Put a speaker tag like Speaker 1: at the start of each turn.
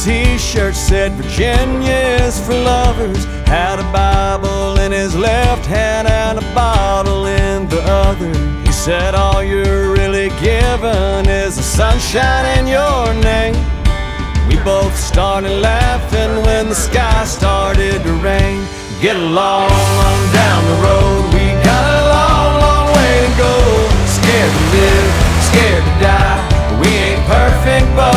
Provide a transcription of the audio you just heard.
Speaker 1: t-shirt said Virginia is for lovers, had a Bible in his left hand and a bottle in the other. He said all you're really given is the sunshine in your name. We both started laughing when the sky started to rain. Get along on down the road, we got a long, long way to go. Scared to live, scared to die, we ain't perfect, but